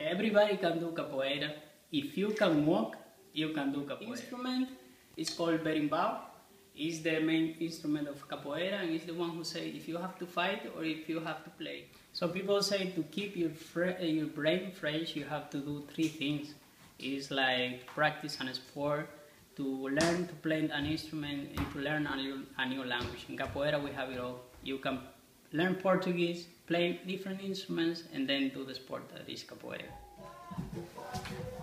Everybody can do capoeira. If you can walk, you can do capoeira. Instrument is called berimbau. It's the main instrument of capoeira, and it's the one who say if you have to fight or if you have to play. So people say to keep your brain fresh, you have to do 3 things. It's like practice an sport, to learn to play an instrument, and to learn a new language. In capoeira we have it all. You can learn Portuguese, play different instruments, and then do the sport that is capoeira.